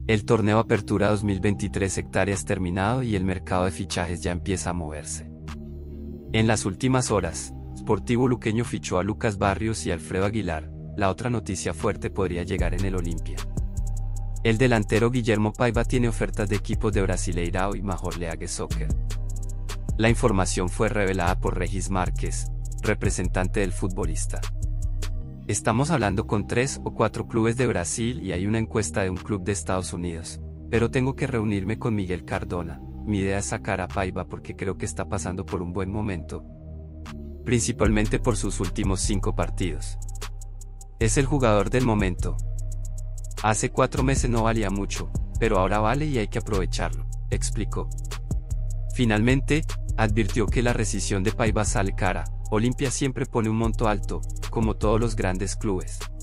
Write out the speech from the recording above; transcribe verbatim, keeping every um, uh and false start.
El torneo Apertura dos mil veintitrés hectáreas terminado y el mercado de fichajes ya empieza a moverse. En las últimas horas, Sportivo Luqueño fichó a Lucas Barrios y Alfredo Aguilar. La otra noticia fuerte podría llegar en el Olimpia. El delantero Guillermo Paiva tiene ofertas de equipos de Brasileirao y Major League Soccer. La información fue revelada por Regis Márquez, representante del futbolista. Estamos hablando con tres o cuatro clubes de Brasil y hay una encuesta de un club de Estados Unidos, pero tengo que reunirme con Miguel Cardona. Mi idea es sacar a Paiva porque creo que está pasando por un buen momento, principalmente por sus últimos cinco partidos. Es el jugador del momento. Hace cuatro meses no valía mucho, pero ahora vale y hay que aprovecharlo, explicó. Finalmente, advirtió que la rescisión de Paiva sale cara. Olimpia siempre pone un monto alto, como todos los grandes clubes.